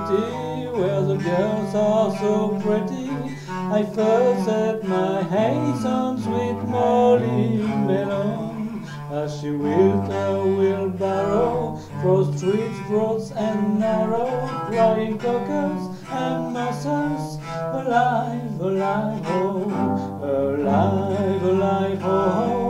city where the girls are so pretty. I first set my eyes on sweet Molly Melon as she wheeled her wheelbarrow through streets broad and narrow, crying cockles and mussels, alive, alive, oh, alive, alive, oh.